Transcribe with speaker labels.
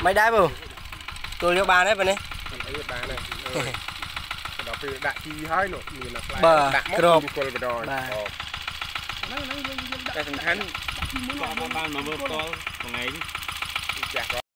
Speaker 1: mấy đá bù tôi liêu ba đấy bên này
Speaker 2: đó thì đã chi hơi nữa nhìn là
Speaker 1: bờ
Speaker 2: crop
Speaker 3: cái thằng hắn ban mà bơm to ngày